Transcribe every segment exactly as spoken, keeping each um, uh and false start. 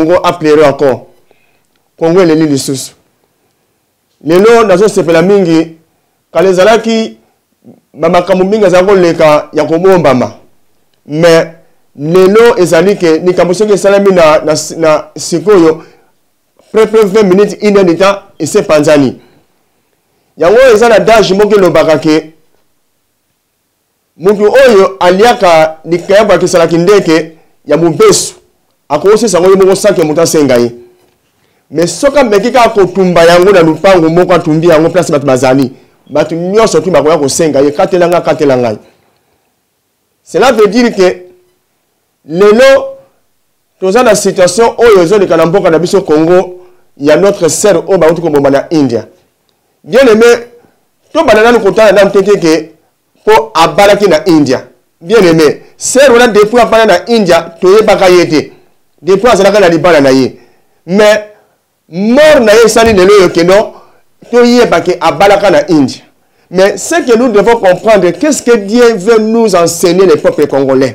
Congo a pleuré encore. Congo est l'île sous. Les noms dans ce pays mingi, quand les alaki, mama kamuminga zako leka ya komombama. Mais les noms ezali que ni kamuso ke salami na na na sikoyo près vingt minutes une heure de temps et c'est panzani. Yango ezala daji moke lo bakake. Mutu oyo aliaka likayaba kisala kindeke ya mubesu. Akose sango yemo sanke mutasenga yi. Mais soka mekika kotumba yango na lupango moko atumbi yango place batu bazali. Batu nyoso tu bakoya kosenga ye katelanga katelanga. Cela veut dire que lelo toza na situation oyo zo de kanamboka na biso Congo, il y a notre sœur au bautu ko bomba India. Bien aimé, to banana nous kotana na mtete ke po abalaki na India. Bien aimé, sœur on a depuis apana na India to yebaka yete. Depuis azalaka na libala na ye. Mais mort na ye sali de l'eau que non, to yebaka abalaka na India. Mais ce que nous devons comprendre, qu'est-ce que Dieu veut nous enseigner les peuples congolais.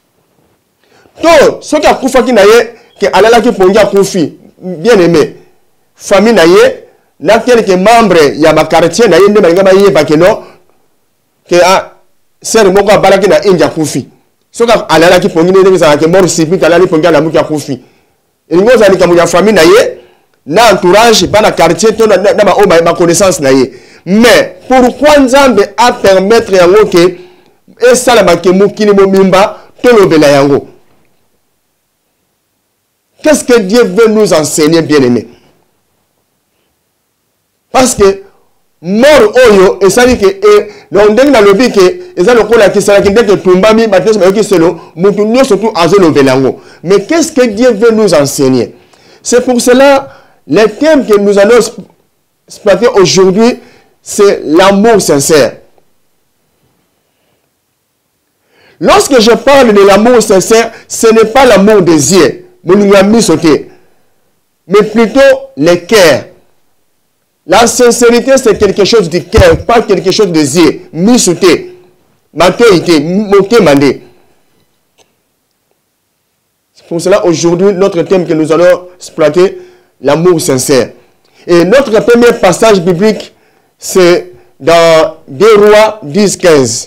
To ce qui a koufaki na ye que alalaki pongia koufi, bien aimé. Famille na ye na quelques membres ya ba quartier na ye nde ba ngaba yeba que non que a sœur moko abalaki na India koufi. Ce qui alalaki pongi ne za que mort sipi alali pongia na muki koufi. Elingo za likamu ya famille na ye na entourage pas na quartier to na na ba o ba connaissance na ye. Mais pourquoi Nzambe a permettre yango que et ça la ke mukini mo mimba to lobela yango. Qu'est-ce que Dieu veut nous enseigner, bien-aimés? Parce que mort oyo et ça dit que donc dans le but que et ça le kola qui ça qui dès que tumbami bateau mais qui selo mutu nyo surtout azolo belango. Mais qu'est-ce que Dieu veut nous enseigner? C'est pour cela le thème que nous allons exploiter aujourd'hui, c'est l'amour sincère. Lorsque je parle de l'amour sincère, ce n'est pas l'amour désir, mais plutôt le cœur. La sincérité, c'est quelque chose du cœur, pas quelque chose de désir. Misouté, matoïté, moté mandé. C'est pour cela aujourd'hui, notre thème que nous allons exploiter, l'amour sincère. Et notre premier passage biblique, c'est dans deux Rois dix quinze.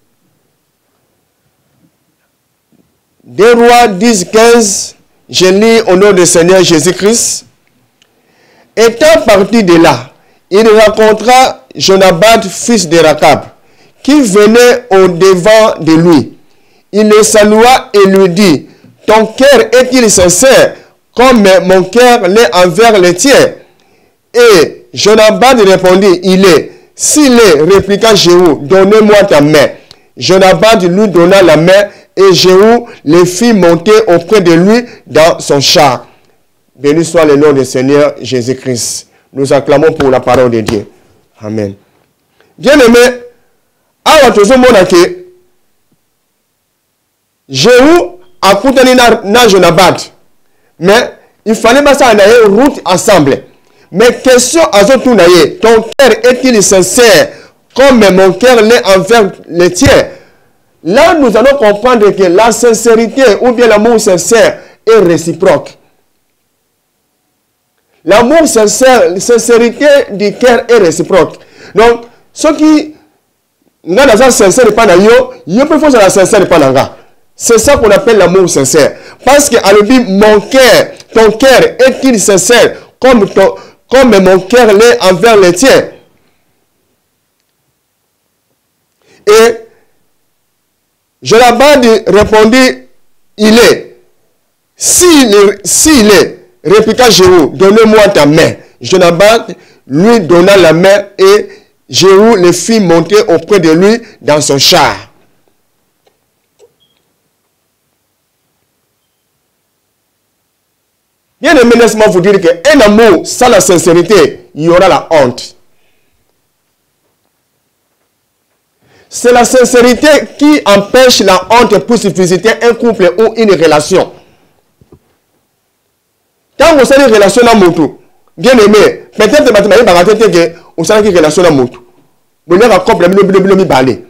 deux Rois dix quinze, je lis au nom du Seigneur Jésus-Christ. Étant parti de là, il rencontra Jonabad, fils de Rakab, qui venait au devant de lui. Il le salua et lui dit, « Ton cœur est-il sincère, comme mon cœur l'est envers le tien ?» Et Jonabad répondit, « Il est. » « S'il est, répliqua Jéhu, « Donnez-moi ta main. » Jonabad lui donna la main et Jéhu les fit monter auprès de lui dans son char. Béni soit le nom du Seigneur Jésus-Christ. Nous acclamons pour la parole de Dieu. Amen. Bien-aimé, alors tout le monde a que Jéhu a coupé na Jonabad, mais il fallait passer une route ensemble. Mais question à ce tour, ton cœur est-il sincère comme mon cœur l'est envers le tien? Là, nous allons comprendre que la sincérité ou bien l'amour sincère est réciproque. L'amour sincère, la sincérité du cœur est réciproque. Donc, ceux qui n'ont pas sincère pas dans yo, yo peut faire la sincère pas dans ga. C'est ça qu'on appelle l'amour sincère. Parce que à le mon cœur, ton cœur est-il sincère comme ton comme mon cœur l'est envers le tien. Et Jonabad répondit, il est. S'il est, s'il est, répliqua Jéhu, donnez-moi ta main. Jonabad lui donna la main et Jéhu le fit monter auprès de lui dans son char. Bien aimé, laisse-moi vous dire qu'un amour sans la sincérité, il y aura la honte. C'est la sincérité qui empêche la honte pour se visiter un couple ou une relation. Quand vous avez une relation à moto, bien aimé, peut-être que vous avez une relation à moto. Vous avez un couple de mi balé.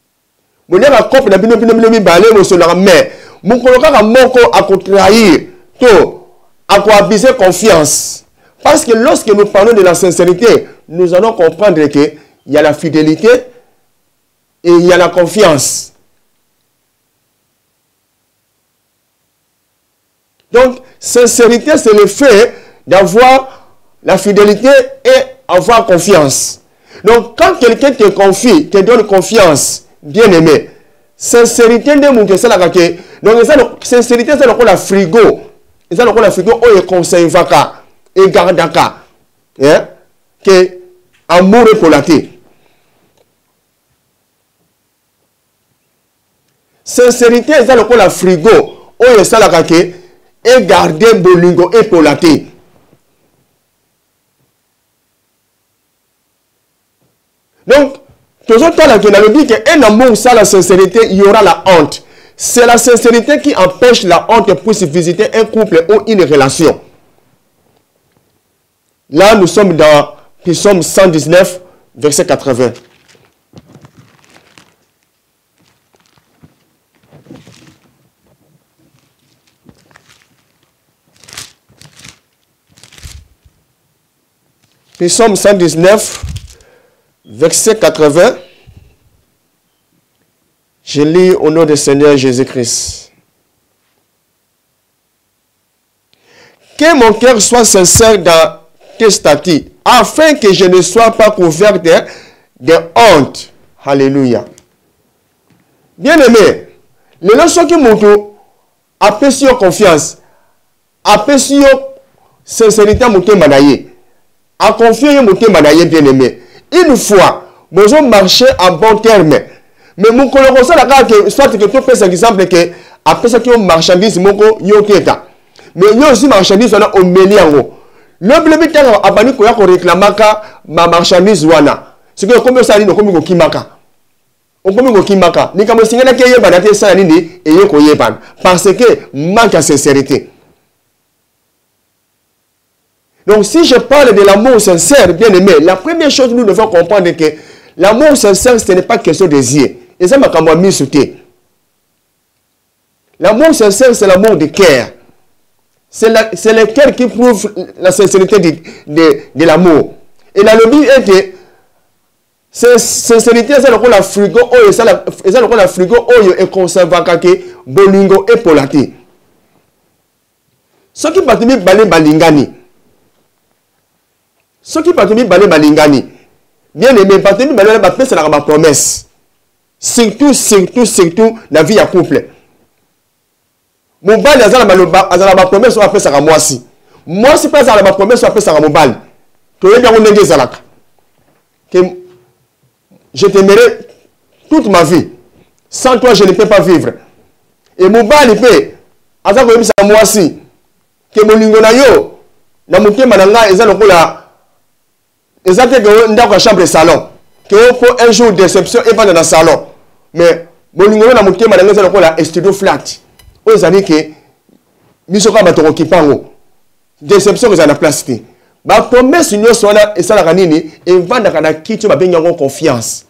Vous avez un couple de mi balé, vous avez un mais vous avez un moko à trahir. to à quoi abuser confiance. Parce que lorsque nous parlons de la sincérité, nous allons comprendre qu'il y a la fidélité et il y a la confiance. Donc, sincérité, c'est le fait d'avoir la fidélité et avoir confiance. Donc, quand quelqu'un te confie, te donne confiance, bien aimé, sincérité de mon c'est la kake. Donc, sincérité, c'est le frigo. C'est le frigo, où il conseille vaka et gardaka. Hein? Que amour est polaté. Sincérité, c'est le frigo, où il est la kake et garder bolingo et polaté. Donc, toujours toi, qui a dit qu'un amour sans la sincérité, il y aura la honte. C'est la sincérité qui empêche la honte pour se visiter un couple ou une relation. Là, nous sommes dans Psaume cent dix-neuf, verset quatre-vingts. Psaume cent dix-neuf, verset quatre-vingts. Je lis au nom du Seigneur Jésus-Christ. Que mon cœur soit sincère dans tes statuts, afin que je ne sois pas couvert de, de honte. Alléluia. Bien-aimé, les leçons qui m'ont apprécié confiance, apprécié sincérité, m'ont manaillé. À confier mon manaillé, bien-aimé. Une fois, nous avons marché en bon terme. Mais mon collègue, soit que tu fais un exemple que après ça, tu as marchandise, mon collègue, mais il y a aussi marchandise au Méliango. Le bleu temps a banni qu'on réclame ma marchandise wana. C'est que comme ça, nous comme kimaka. On comme kimaka. Ni comme si on a qu'il y a banate ça ni et yoko yeban. Parce que manque de sincérité. Donc si je parle de l'amour sincère, bien aimé, la première chose que nous devons comprendre est que l'amour sincère, ce n'est pas question de yeux. Et ça m'a quand même mis sous thé. L'amour sincère, c'est l'amour de cœur. C'est le cœur qui prouve la sincérité de, de, de l'amour. Et la lobby est que sincérité, c'est le rôle de frigo, c'est le rôle de frigo, et conserve kake, bolingo et polati. Ce qui partent balé balingani. Ce qui partent balé balingani. Bien aimé, partent balé balingani, c'est la promesse. Surtout, surtout, surtout, la vie à couple. Mon bal, azala ma promesse, on appelle ça à moi si. Moi, si pas à ma promesse, on appelle ça à mon bal. Tu es bien on est zalak. Que je t'aimerai toute ma vie. Sans toi, je ne peux pas vivre. Et mon bal, il peut. Azala ko yebisa moi si. Que mon lingo na yo, na muke mananga ezala ko la. Ezate que ndako chambre salon. Que pour un jour déception et pas dans le salon. Mais mon lingo na muke mananga ezala ko la studio flat. Vous avez dit que Misoka Batoro qui parle déception que ça n'a place. Ma promesse nous soit et ça la ranini et vendre kana kitu ba benga confiance.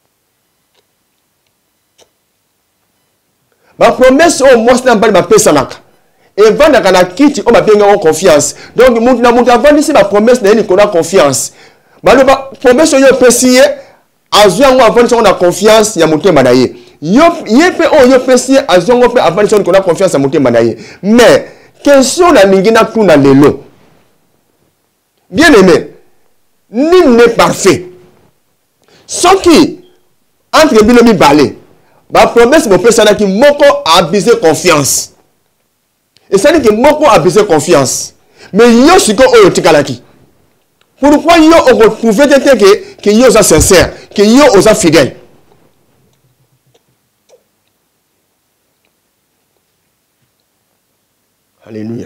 Ma promesse au moins c'est pas ma pesanaka et vendre kana kitu o ba benga confiance. Donc moun na moun avant ici ma promesse na ni qu'on a confiance. Ma le promesse yo pesier azwa ngo avant on a confiance ya mutema na ye. Yo yepe o yo pesier azongo pe avant qu'on a confiance à mutema na ye. Mais question na ningina tuna lelo. Bien aimé, nul n'est parfait. Ce qui entre bilomi balé, ma promesse me fait ça qui moko a abusé confiance. Et ça dit que moko a abusé confiance. Mais yo siko oyo tikalaki. Pourquoi yo on retrouver que que yo est sincère, que yo est fidèle. Alléluia.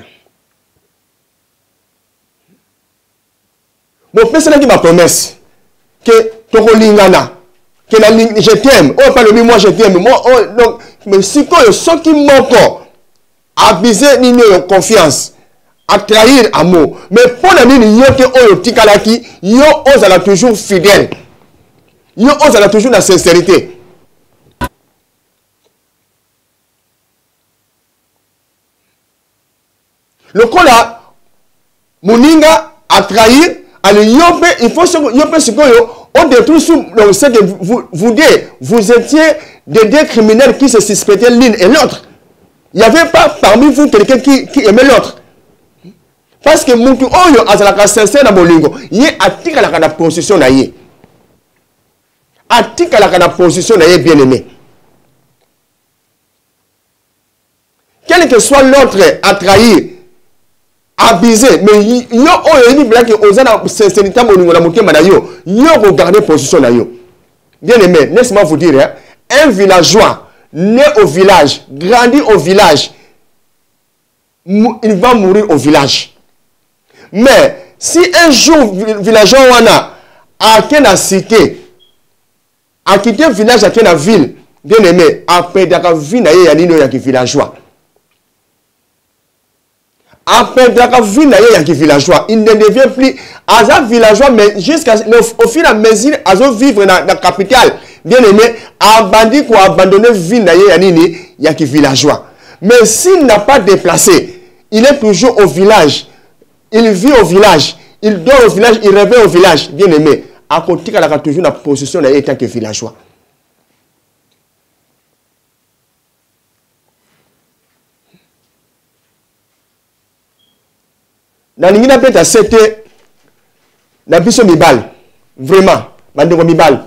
Bon, personne qui m'a promesse que Tokolingana, que la je t'aime, oh pas le moi je t'aime, moi oh donc mais si quoi ceux qui manquent abuser ni confiance, à trahir amour, mais pour la ligne yo que oh tikalaki, yo osala toujours fidèle, yo osala toujours la sincérité. Le coup là, Moninga a trahi, allez, yopé, il faut que yopé ce que on détruit sous donc c'est que vous vous dites, vous étiez des deux criminels qui se suspectaient l'une et l'autre. Il n'y avait pas parmi vous quelqu'un qui, qui aimait l'autre. Parce que Moutou Oyo a la sincère dans Bolingo, il est attique à la position naïe. Attique à la position naïe bien aimé. Quel que soit l'autre à trahir, abusé, mais il y a une blague qui osé la sincérité au niveau de la moitié manayo, il y a regardé position naïe. Bien aimé, laisse-moi vous dire, hein, un villageois né au village, grandi au village, il va mourir au village. Mais si un jour villageois a quitté la cité, a quitté le village, a quitté la ville, bien aimé, après la vie, il y a un villageois. Après la vie, il y a villageois. Il ne devient plus un villageois, mais jusqu'à au fil et à mesure, à vivre dans la capitale, bien aimé, abandonné ou abandonné vie, il y a villageois. Mais s'il n'a pas déplacé, il est toujours au village. Il vit au village. Il dort au village. Il rêve au village. Bien aimé. À côté, il a toujours la position en tant que villageois. Dans l'Ingina Peta, c'était la biso mibal. Vraiment. Bandeko mibal.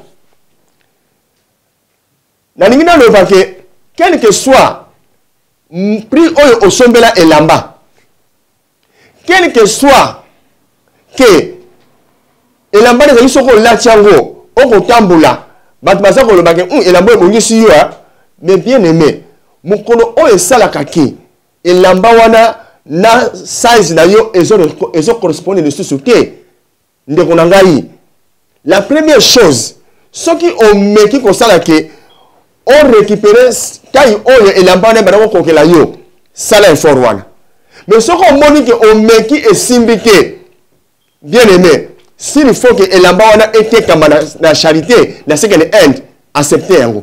Dans l'Ingina Lovake, quel que soit prix au sombela et lamba. Quel que soit que elamba des soko la tiango oko tambula batbaza ko lobake um elamba e bongisi yo mais bien aimé mukolo o esala kaki elamba wana na size na yo ezo ezo correspond de société ndeko na ngai. La première chose ce qui on meki ko sala ke on récupérer taille o elamba na bana ko kokela yo sala effort wana. Mais ce qu'on montre que on met qui est symbité, bien aimé, s'il faut que l'ambawana ait comme la charité, la seconde end, accepter en gros.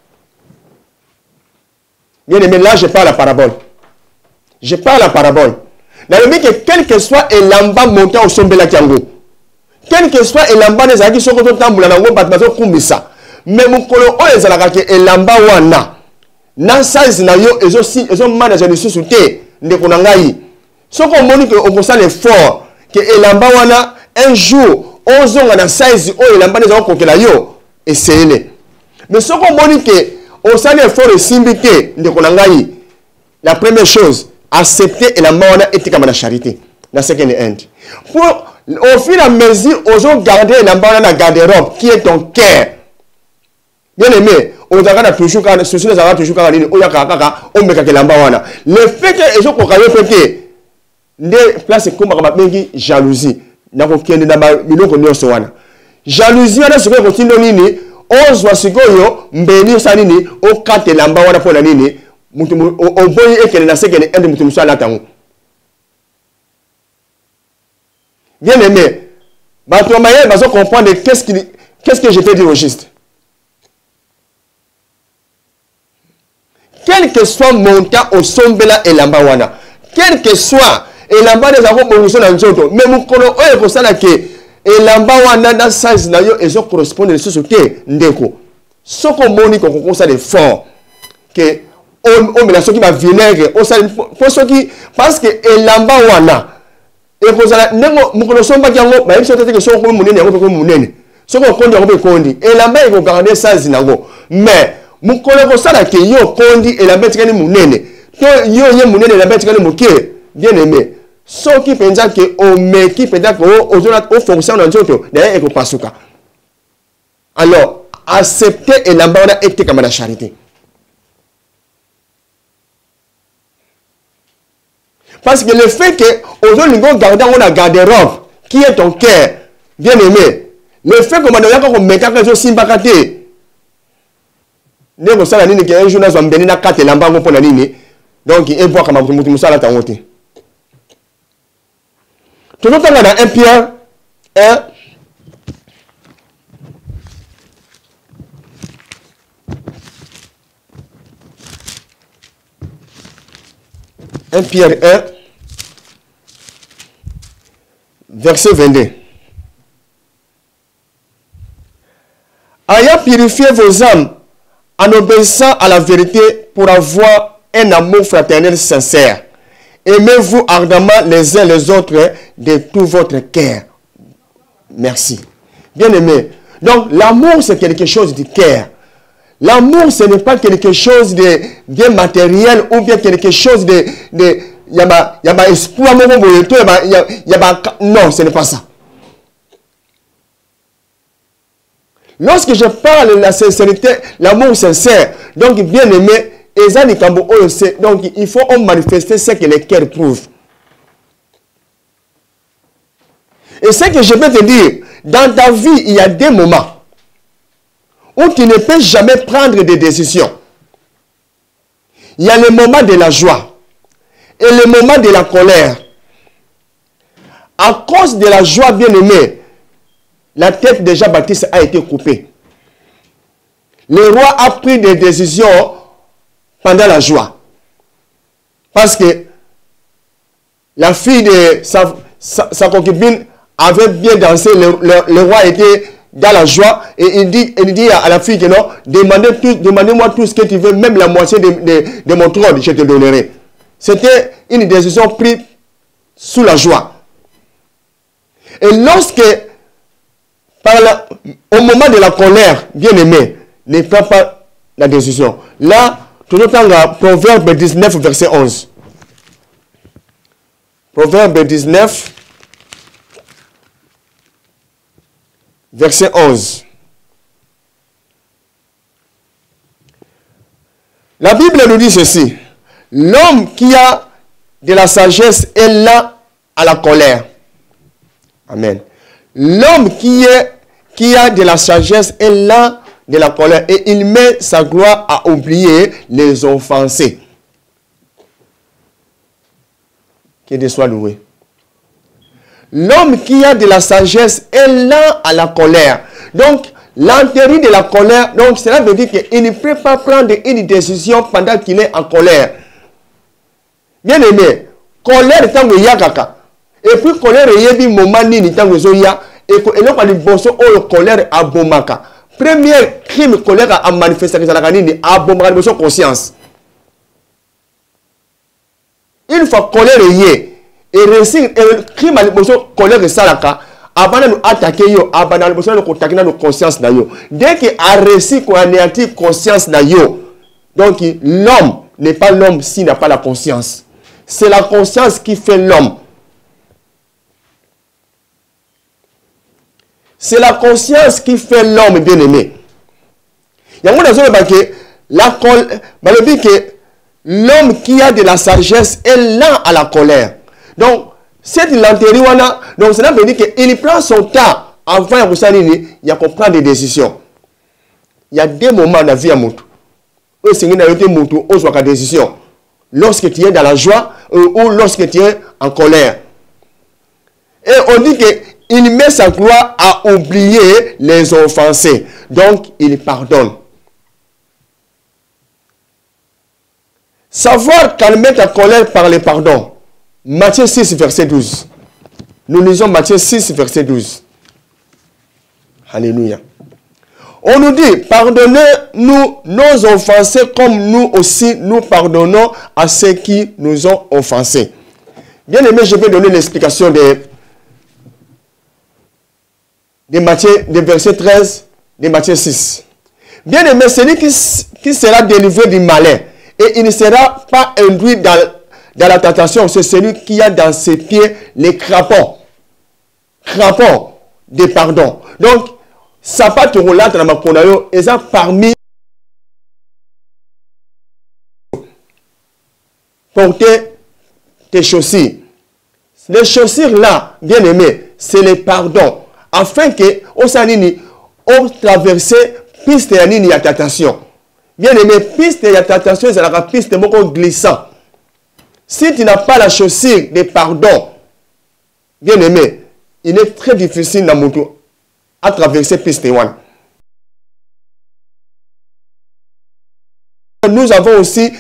Bien aimé, là je parle la parabole. Je parle la parabole. Dans le but que quel que soit l'amba monté au sommet la Kiango, quel que soit l'amba des acquis sur le temps, vous battre kumbisa. Mais mon colo on les a la que l'amba wana, na size na yo, ils ont si, ils ont managé de sous-souté. Ce qu'on montre que on constate l'effort que elamba wana un jour on a na size o elamba des gens kokela yo essayez. Mais ce qu'on montre que on sait l'effort de symbité de konangai. La première chose accepter elamba wana et comme la charité. La seconde end. Pour au fur et à mesure aux gens garder elamba wana na garde-robe qui est ton cœur. Bien aimé, on a toujours quand ceci les a toujours quand on y a kaka on met quelque lamba wana. Le fait que les gens kokayo pété ne place comme ma bengi jalousie na ko kende na biloko nyonso wana. Jalousie wana siko kotindo nini ozwa sikoyo mbeni sa nini o kate lamba wana pona nini mutu o boyi ekele na sekele ende mutu musala tango. Bien aimé, bato maye bazo comprendre qu'est-ce qui qu'est-ce que je peux dire au juste. Quel que soit mon temps au sombela et l'ambawana, quel que soit et l'amba des avons bonus dans le mais mon colo est pour ça que et l'ambawana dans size na yo et ça correspond à société ndeko. Ce qu'on moni qu'on conseille de fort que on on met la ce qui va vinaigre, on ça pour ce qui parce que et l'ambawana et pour ça ndeko mon colo somba kiango ba biso tete que so ko munene yango ko munene. Ce qu'on kondi yango ko kondi et l'amba il faut garder size na go mais mukolo ko sala ke yo kondi et la bête kani munene to yo ye munene la bête kani muke bien aimé so ki penza ke o me ki penza ko o zona o fonction na nzoto d'ailleurs eko pasuka. Alors accepter et l'ambana était comme la charité parce que le fait que aujourd'hui nous gardons on a garde-robe qui est ton cœur bien aimé le fait que madame ko meka ko simbakate Nego sala nini ke un jour na zambeni na kate lamba ngo pona nini donc et voir kama mutu musala tangote. Tout le temps dans un Pierre un un Pierre un verset vingt-deux. Ayant purifié vos âmes en obéissant à la vérité pour avoir un amour fraternel sincère. Aimez-vous ardemment les uns les autres de tout votre cœur. Merci. Bien aimé. Donc, l'amour, c'est quelque chose de cœur. L'amour, ce n'est pas quelque chose de bien matériel ou bien quelque chose de... de y a y a espoir, non, ce n'est pas ça. Lorsque je parle de la sincérité, l'amour sincère, donc bien aimé, donc il faut manifester ce que les cœurs prouvent. Et ce que je peux te dire, dans ta vie, il y a des moments où tu ne peux jamais prendre des décisions. Il y a le moment de la joie et le moment de la colère. À cause de la joie, bien aimé, la tête de Jean-Baptiste a été coupée. Le roi a pris des décisions pendant la joie. Parce que la fille de sa, sa, sa concubine avait bien dansé, le, le, le roi était dans la joie, et il dit, il dit à la fille que non, demandez tout, demandez-moi tout ce que tu veux, même la moitié de, de, de mon trône, je te donnerai. C'était une décision prise sous la joie. Et lorsque, par la, au moment de la colère, bien aimé, ne prends pas la décision. Là, tout le temps, Proverbe dix-neuf, verset onze. Proverbe dix-neuf, verset onze. La Bible nous dit ceci. L'homme qui a de la sagesse est là à la colère. Amen. L'homme qui, est, qui a de la sagesse est là de la colère et il met sa gloire à oublier les offensés. Que Dieu soit loué. L'homme qui a de la sagesse est là à la colère. Donc, l'intérêt de la colère, donc cela veut dire qu'il ne peut pas prendre une décision pendant qu'il est en colère. Bien aimé, colère est un yakaka. Et puis colère est un moment ni tango zoya et là quand le bonso o colère abomaka. Premier crime colère a manifesté que ça la ni abomaka de conscience. Une fois colère est et réussir et crime a bonso colère salaka avant de nous attaquer yo avant de nous attaquer notre conscience na yo. Dès que a réussi qu'on anéantit conscience na yo. Donc l'homme n'est pas l'homme s'il n'a pas la conscience. C'est la conscience qui fait l'homme. C'est la conscience qui fait l'homme bien-aimé. Il y a un moment que la colère, que l'homme qui a de la sagesse est là à la colère. Donc, c'est l'antérieur, donc cela veut dire qu'il prend son temps avant de prendre des décisions. Il y a des moments dans la vie à Moutou. Où c'est une Moutou, où soit décision. Lorsque tu es dans la joie ou lorsque tu es en colère. Et on dit que il met sa gloire à oublier les offensés. Donc, il pardonne. Savoir calmer ta colère par le pardon. Matthieu six, verset douze. Nous lisons Matthieu six, verset douze. Alléluia. On nous dit, pardonnez-nous nos offensés comme nous aussi nous pardonnons à ceux qui nous ont offensés. Bien aimé, je vais donner l'explication de... de Matthieu, de verset treize, de Matthieu six. Bien aimé, celui qui, qui sera délivré du malin, et il ne sera pas induit dans, dans la tentation, c'est celui qui a dans ses pieds les crampons. Crampons de pardon. Donc, ça pas te rouler dans ma pondayo, et ça parmi porter tes chaussures. Les chaussures là, bien aimé, c'est le pardon. Afin que, au sanini, on traverse piste ya nini ya tentation. Bien aimé, piste ya tentation, c'est la piste beaucoup glissant. Si tu n'as pas la chaussure de pardon, bien aimé, il est très difficile dans mon tour à traverser piste one. Nous avons aussi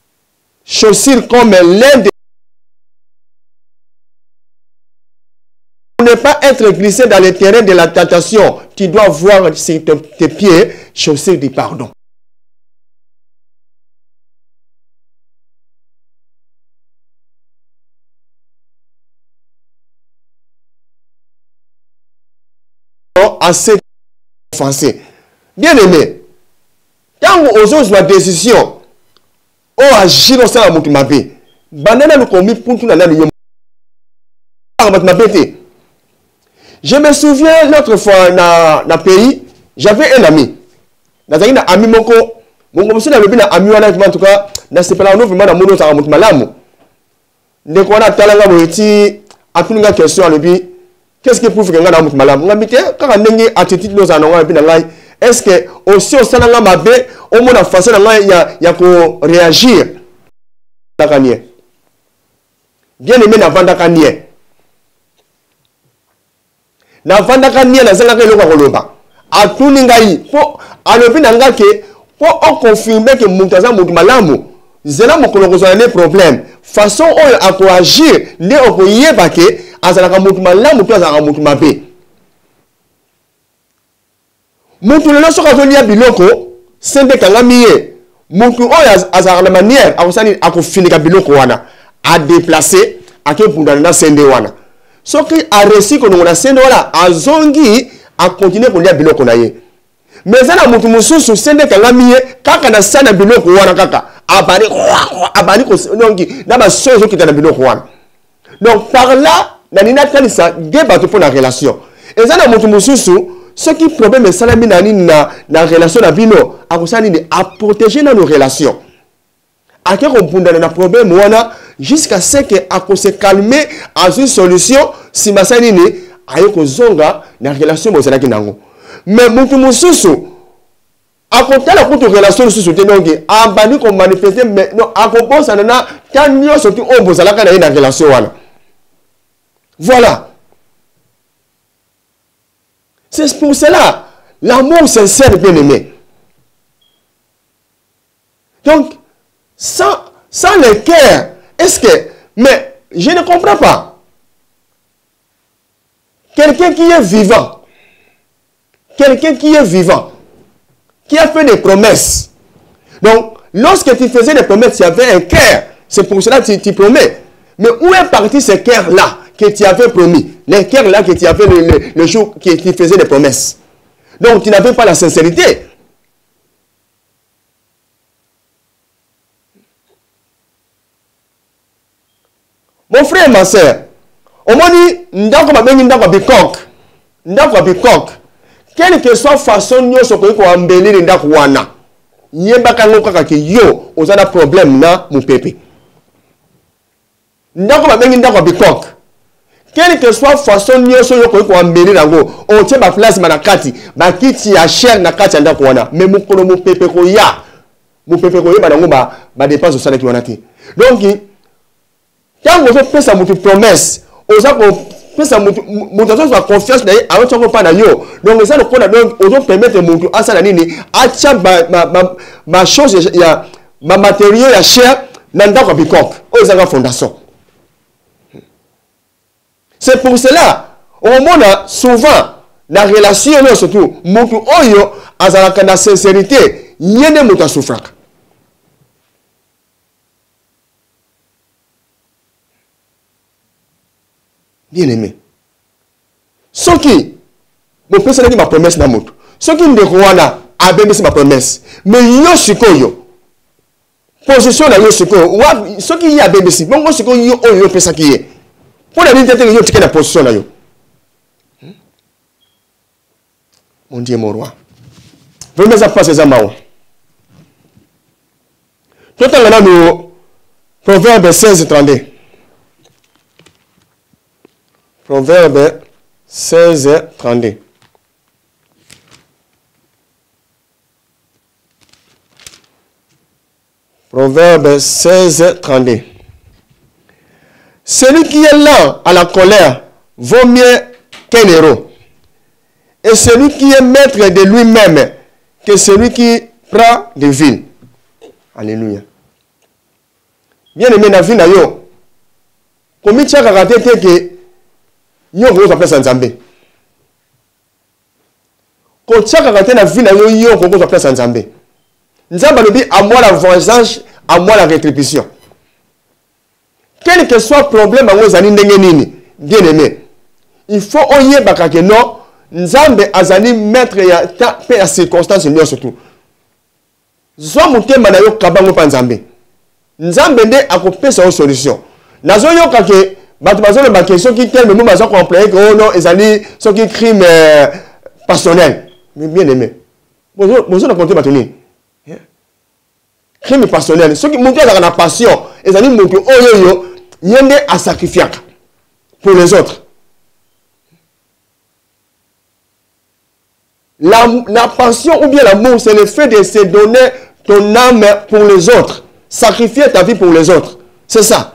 chaussures comme l'un des ne pas être glissé dans le terrain de la tentation, tu dois voir sur tes, tes pieds chaussés du pardon. Assez offensé. Bien aimé, quand vous osez la décision, on agit dans ça, banana nous commis pour tout le monde. Je me souviens l'autre fois dans le pays, j'avais un ami. J'avais un ami moko, mon monsieur n'a pas ami en tout cas, dans ce plan vraiment dans mon autre amour malamu. Dès qu'on a talent à moitié, à toute une question à lui. Qu'est-ce qui prouve que nga na mutu malamu? Nga mite kaka ndenge attitude nos anonga bi na ngai. Est-ce que aussi au sana nga mabe au mona façon na ngai ya ya ko réagir? Dakanie. Bien aimé na vanda kanie. Na vanda kanie na zanga ke lokwa koloba. Atuni ngai po alobi na ngake po on confirmer que mutu za mutu malamu. Zela mokolo ko zana problème. Façon oyo a ko agir ne okoyeba ke azalaka mutu malamu to azalaka mutu mabe. Mutu lelo soka zolia biloko sende kanga miye. Mutu oyo azalaka na manière akosani akofinika biloko wana a déplacer akepundana na sende wana. Soki a réussi ko na sende wana azongi a continuer kolia biloko na ye. Mais zana mutu mususu sende kanga miye kaka na sana biloko wana kaka abani abani ko nongi na ba sozo kitana biloko wana. Donc par là nanina kanisa geba to pour la relation. Et ça na mutu mususu ce qui problème salami nani na na relation na bino akosani ni à protéger nos relations. Ake ko punda na problème wana jusqu'à ce que ako se calmer à une solution si masani ni ayoko zonga na relation bozala kinango. Mais mutu mususu akotala kutu relation mususu te nongi abani ko manifester mais non akoposa na tanyo soki o bozala kana na relation wana. Voilà. C'est pour cela, l'amour sincère, bien aimé. Donc, sans, sans le cœur, est-ce que... Mais je ne comprends pas. Quelqu'un qui est vivant, quelqu'un qui est vivant, qui a fait des promesses. Donc, lorsque tu faisais des promesses, il y avait un cœur. C'est pour cela que tu, tu promets. Mais où est parti ce cœur-là que tu avais promis? Les cœurs là que tu avais le, le, le jour que tu faisais des promesses. Donc tu n'avais pas la sincérité. Mon frère et ma soeur, on m'a dit, ndako mabengi ndako bikok. Ndako bikok. Quelle que soit façon nyoso ko ko ambelire ndako wana. Yeba kango kaka ke yo, ozana problème na mon pépé. Ndako mabengi ndako bikok. Quelle que soit façon nyoso yo ko ko ambelire nango, on tient ba place manakati, ba kiti ya cher na kati ndako wana. Mais mon kono mon pépé ko ya. Mon pépé ko yeba nango ba ba dépense au salaire ki wana ti. Donc quand vous faites une promesse, vous avez confiance dans yo. Donc, ça nous permet de à ça ma chose, ma matériel, la chair, n'anda pas bikok. Vous avez fondation. C'est pour cela, au moment souvent, la relation, surtout, mutu oyo, azalaka na sincérité, yene muta souffraka. Bien aimé. Ce qui, mon père, c'est ma promesse dans mon. Ce qui me rwanda, c'est ma promesse. Mais yo shikoyo. Position na yo shikoyo. Ce qui y a B B C. Bon, ce qui yo yo pesa qui est. Pour la vérité, yo tike la position na yo. Mon Dieu, mon roi. Vraiment, ça passe les amants. Tout à l'heure, nous, Proverbe seize, trente-deux. Proverbe seize, trente-deux. Proverbe seize, trente-deux. Celui qui est lent à la colère vaut mieux qu'un héros. Et celui qui est maître de lui-même que celui qui prend des villes. Alléluia. Bien aimé, na vie na yo. Comme tu as raté que yo ko place nzambe ko tsaka ka tena vie na yo yo ko place nzambe nzamba lobi à moi la vengeance à moi la rétribution quel que soit problème ngo zani ndenge nini bien aimé il faut oyeba que non nzambe azali maître ya ta pe ya circonstance nyo surtout zo mutema na yo kabango pa nzambe nzambe nde akopesa yo solution nazo yoka ke bato bazolo ba question qui tel même bazo comprendre que oh non ezali ce qui crime euh, passionnel mais bien aimé bonjour bonjour na compter batoni crime passionnel ce qui monte dans la passion ezali mutu oyo yo yende a sacrifier pour les autres. La, la passion ou bien l'amour, c'est le fait de se donner ton âme pour les autres. Sacrifier ta vie pour les autres. C'est ça.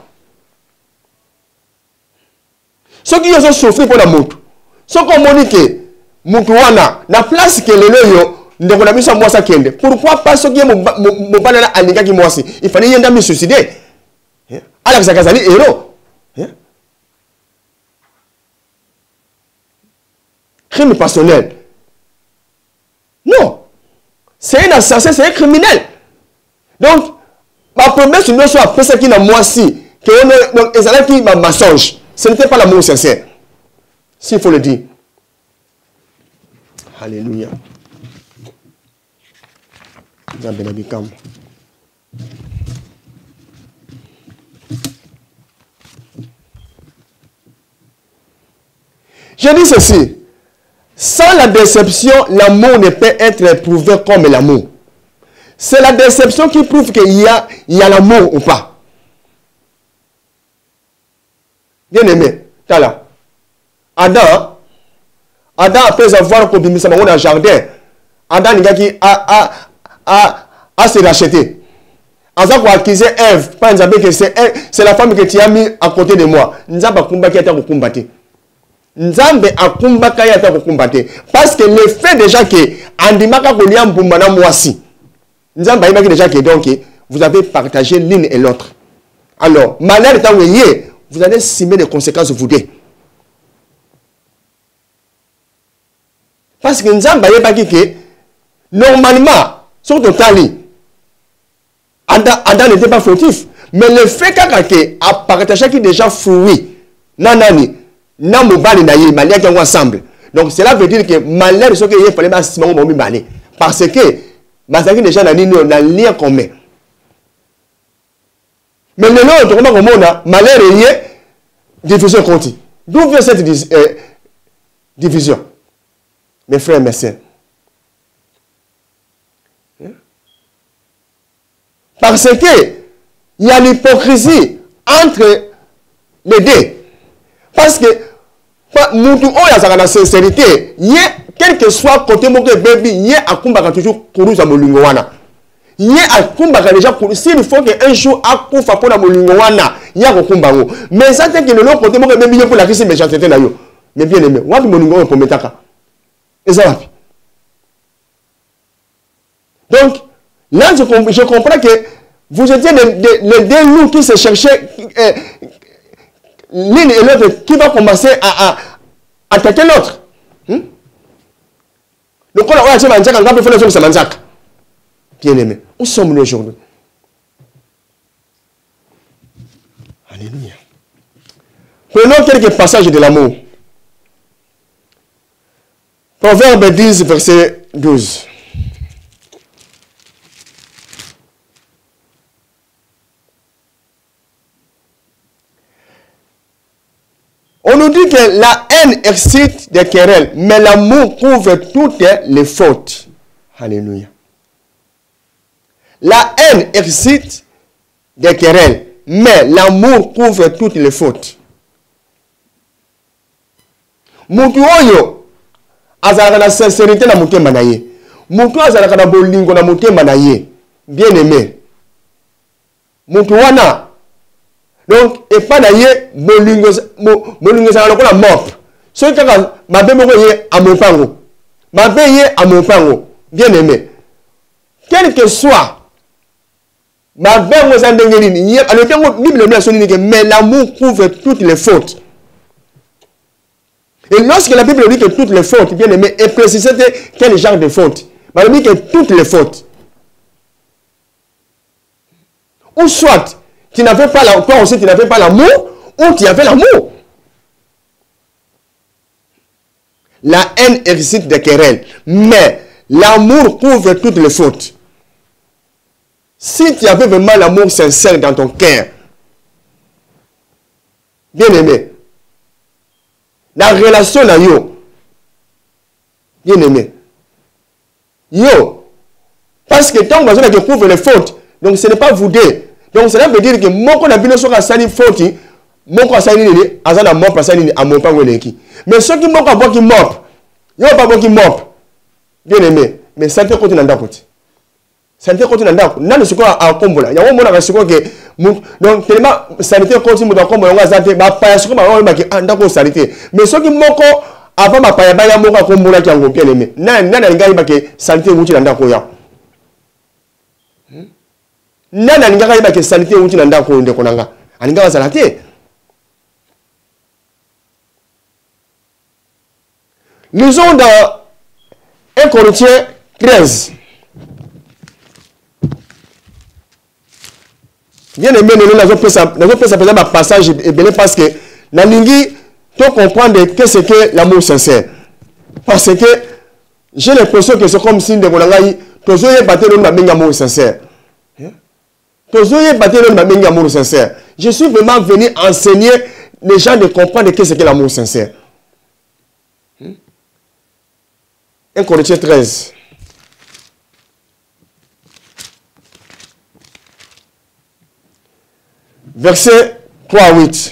Ceux qui ont souffert pour l'amour, ceux qui ont dit que Moutouana, la place que les loyaux, ne connaissent pas ça moi ça kende. Pourquoi pas ceux qui ont mon banana à l'égal qui moi aussi. Il fallait y en me suicider. Alors ça kazali héros. Crime passionnel. Non. C'est un assassin, c'est un criminel. Donc, ma promesse ne soit pas ce qui n'a moi si, que donc Ezala qui m'a mensonge. Ce n'était pas l'amour sincère. S'il faut le dire. Alléluia. Je dis ceci. Sans la déception, l'amour ne peut être éprouvé comme l'amour. C'est la déception qui prouve qu'il y a, il y a l'amour ou pas. Bien aimé, t'as là. Adam, Adam après avoir commis ça dans le jardin, Adam a, a, a, a se racheté. Adam a accusé Ève, pas que c'est la femme que tu as mis à côté de moi. Nous avons combattu à combattre. Nzambe akumbaka yata kukumbate parce que le fait déjà que andimaka kolia mbumbana mwasi Nzambe ayibaki déjà que donc vous avez partagé l'une et l'autre. Alors malheur étant oublié, vous allez subir des conséquences vous deux. Parce que Nzambe ayibaki que normalement sur totali Adam Adam n'était pas fautif, mais le fait que a partagé qui déjà fruit nanani na mobali na ye malia qui ensemble. Donc cela veut dire que malheur ce que il fallait pas simon bon balé parce que bazaki déjà na nini na lien commun. Mais le l'autre comment on a malheur est division continue. D'où vient cette euh, division? Mes frères et mes sœurs. Parce que il y a l'hypocrisie entre les deux. Parce que Moutou Oya a la sincérité, quel que soit côté Moké Baby, il y a à Kumbaka toujours pour à Molingoana. Il y a à Kumbaka déjà pour s'il faut qu'un jour à Koufa pour la Molingoana, il y a à Kumbango. Mais ça c'est que le long côté Moké Baby pour la question méchanceté là. Mais bien aimé, what Molingo pour Metaka. Et ça va. Donc, là je, je comprends que vous étiez les deux loups qui se cherchaient. Euh, l'une et l'autre qui va commencer à, à, à attaquer l'autre. Hmm? Le corps a été manjac, bien aimé. Où sommes-nous aujourd'hui? Alléluia. Prenons quelques passages de l'amour. Proverbe dix, verset douze. On nous dit que la haine excite des querelles, mais l'amour couvre toutes les fautes. Alléluia. La haine excite des querelles, mais l'amour couvre toutes les fautes. Mutu oyo azalaka na sincérité na motema na ye. Mutu azalaka na bolingo na motema na ye. Bien aimé. Mutu wana donc et pas d'ailleurs bolingo bolingo ça lokola mort ce qui ka mabe moko ye amopango mabe ye amopango bien aimé quel que soit mabe mo za ndenge nini alors que bible nous a sonné que mais l'amour couvre toutes les fautes. Et lorsque la Bible dit que toutes les fautes, bien aimé, et préciser quel genre de fautes. Elle dit que toutes les fautes. Ou soit, tu n'avais pas la, toi aussi tu n'avais pas l'amour, ou tu avais l'amour. La haine excite des querelles, mais l'amour couvre toutes les fautes. Si tu avais vraiment l'amour sincère dans ton cœur, bien aimé, la relation là, yo, bien aimé, yo, parce que tant que tu couvres les fautes, donc ce n'est pas vous deux. Donc cela veut dire que mon qu'on a vu sur la sali faute, mon qu'on a sali ni, azana mop pas sali ni, à mon pas qui. Mais ceux qui m'ont pas bon qui mop, yo pas bon qui mop, bien aimé, mais ça te continue dans côté. Santé continue dans n'a le secours à combola. Il y a un moment où que donc tellement santé continue dans combola, on a santé, bah pas ce que bah on va qui anda ko santé. Mais ceux qui m'ont ko avant ma pa ya ba ya mo ko combola qui en bien aimé. Na na na ngai ba que santé wuti dans ko ya. Na na ngai ba que santé wuti dans ko nde konanga. Aninga ba santé. Lisons dans un Corinthiens treize. Bien aimé, nous avons fait ça, nous avons fait ça par exemple, passage et bien parce que la lingue, tu comprends que c'est que l'amour sincère. Parce que j'ai l'impression que c'est comme si de mon langue, tu as battu l'homme avec l'amour sincère. Tu as battu l'homme avec l'amour sincère. Je suis vraiment venu enseigner les gens de comprendre que c'est que l'amour sincère. un Corinthiens treize. Verset trois à huit.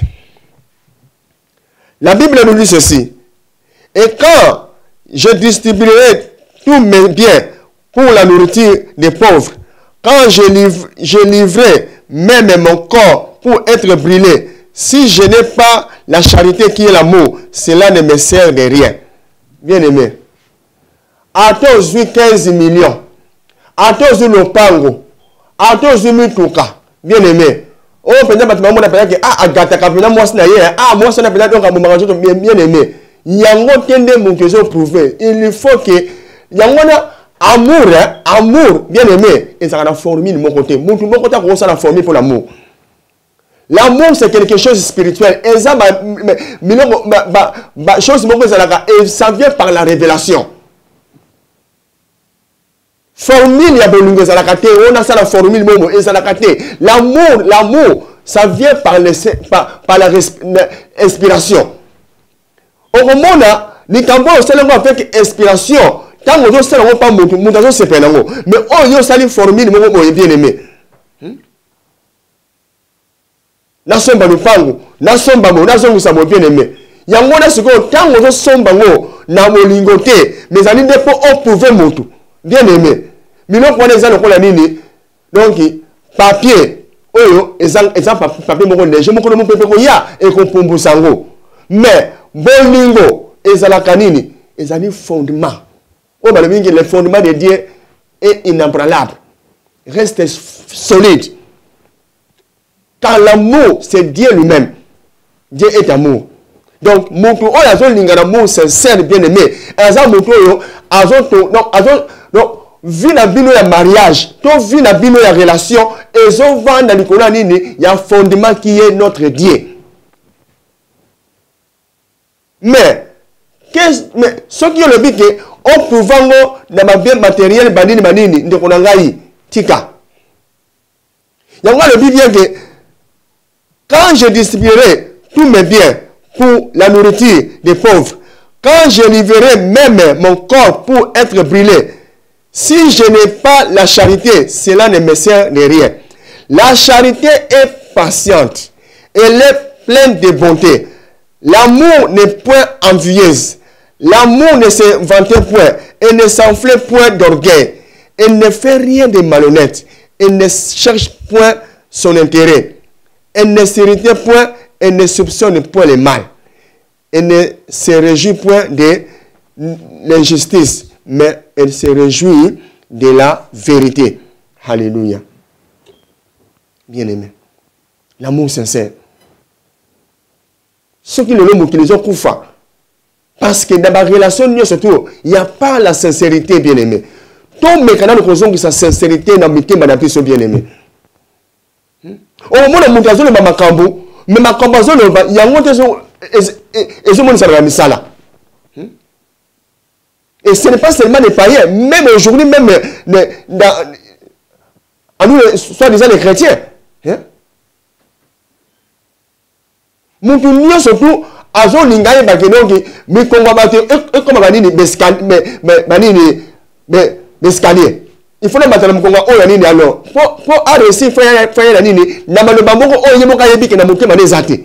La Bible nous dit ceci. Et quand je distribuerai tous mes biens pour la nourriture des pauvres, quand je, livre, je livrerai même mon corps pour être brûlé, si je n'ai pas la charité qui est l'amour, cela ne me sert de rien. Bien aimé. À tous quinze millions. À tous nos pango. À tous mituka. Bien aimé. Oh, peut-être que maman a dit ah agata kapena moi c'est naïe ah moi c'est peut-être donc mon mari bien bien aimé yango tende mon que je prouver il faut que yango na amour amour bien aimé et ça la formule mon côté mon mon côté ko ça la formule pour l'amour. L'amour c'est quelque chose de spirituel et ça ba ba ba chose mon ça la et ça vient par la révélation. Formule ya bolungo za la kate on a ça la formule momo et ça la kate l'amour l'amour ça vient par le par, par la inspiration au moment là ni kambo c'est le avec inspiration tant que ça ne pas monter monter c'est pas non mais oh yo ça les formule momo est bien aimé na somba lupango na somba mo na zongu ça mo bien aimé yango na siko tant que somba ngo na molingote mais ani depo on pouvait monter bien aimé. Mino kwa neza lokola nini donc papier oyo ezang ezang papier moko neje moko mo pepe ko ya e ko pombo sango mais bolingo ezalaka nini ezali fondement o ba le mingi le fondement de Dieu est inébranlable reste solide car l'amour c'est Dieu lui-même. Dieu est amour. Donc moto o la zone lingana amour sincère bien aimé azan moto yo azon to donc azon donc vie na bino ya mariage, to vie na bino ya relation, et zo vanda likona nini, ya fondement qui est notre Dieu. Mais, mais ce qui est le but que, on pouvant na ma bien matériel banini banini, de konangai, tika. Yangwa le but bien que, quand je distribuerai tous mes biens pour la nourriture des pauvres, quand je livrerai même mon corps pour être brûlé, si je n'ai pas la charité, cela ne me sert de rien. La charité est patiente. Elle est pleine de bonté. L'amour n'est point envieuse. L'amour ne se vante point. Elle ne s'enfle point d'orgueil. Elle ne fait rien de malhonnête. Elle ne cherche point son intérêt. Elle ne s'irrite point. Elle ne soupçonne point le mal. Elle ne se réjouit point de l'injustice. Mais elle se réjouit de la vérité. Alléluia. Bien aimé. L'amour sincère. Ceux qui le l'ont qui les ont couffés. Parce que dans la relation, surtout, il n'y a pas la sincérité, bien-aimé. Tout mécanisme de raison qui sa sincérité dans le thème de bien-aimé. Au moment où on a le makambo, mais makambo il y a un autre et je me dis ça. Et ce n'est pas seulement les païens, même aujourd'hui, même dans, à nous, soi-disant les chrétiens. Mon union surtout, à zone lingaye bakenongi, mais qu'on va battre, et comme on va dire, mais scanner. Il faut mettre le Congo au Yanini alors. Pour pour arrêter faire faire la nini, na malo bamoko o yemoka yebike na motema nezate.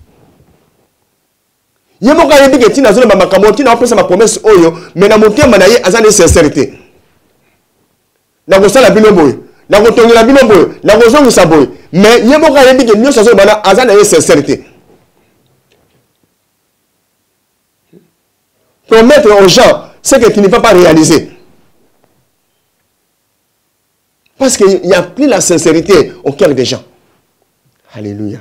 Yemoka yebike tina zolo makambo tina opesa ma promesse oyo, mais na motema na ye azane sincérité. Na ko sala bino boy, na ko tongela bino boy, na ko zongi sa boy, mais yemoka yebike nyoso zolo bana azane sincérité. Promettre aux gens ce que tu ne vas pas réaliser. Parce qu'il n'y a plus la sincérité au cœur des gens. Alléluia.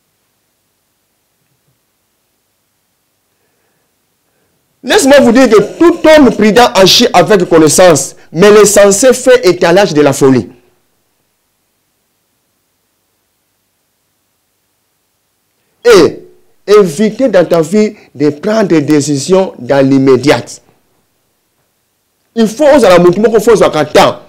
Laisse-moi vous dire que tout homme prudent agit avec connaissance, mais l'essentiel fait étalage de la folie. Et éviter dans ta vie de prendre des décisions dans l'immédiat. Il faut oser la mouvement qu'il faut oser à temps.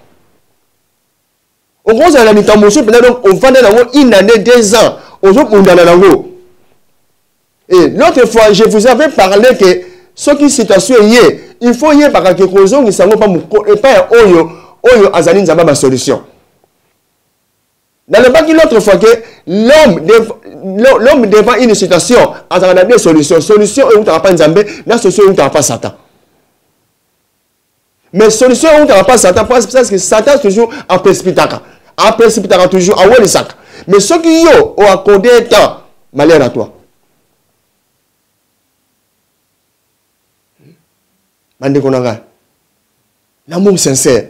On va à la mitamotion, on va dans une année, deux ans. On va dans et l'autre fois, je vous avais parlé que ce qui situation est, il faut y avoir quelque chose qui ne s'en va pas et pas un oyo, oyo azalin zaba ma solution. Dans le bas qui l'autre fois que l'homme l'homme devant une situation, a des solutions, solution où tu n'as pas Nzambé, la solution où tu n'as pas Satan. Mais solution où tu n'as pas Satan, parce que Satan toujours en précipitaka. En précipitaka toujours en haut de sac. Mais ceux qui ont accordé un temps, malheur à toi. L'amour sincère.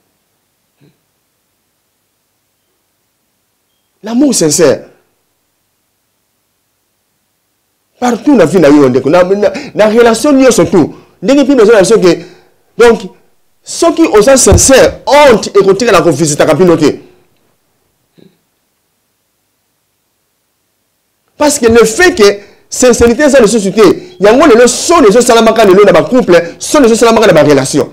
L'amour sincère. Partout dans la vie, dans la relation, surtout. Donc, ceux qui osent sincères ont écouté la confusion de la communauté. Parce que le fait que sincérité dans la société, il y a un peu sont les choses salamaka dans le couple, sont les choses salamaka dans la relation.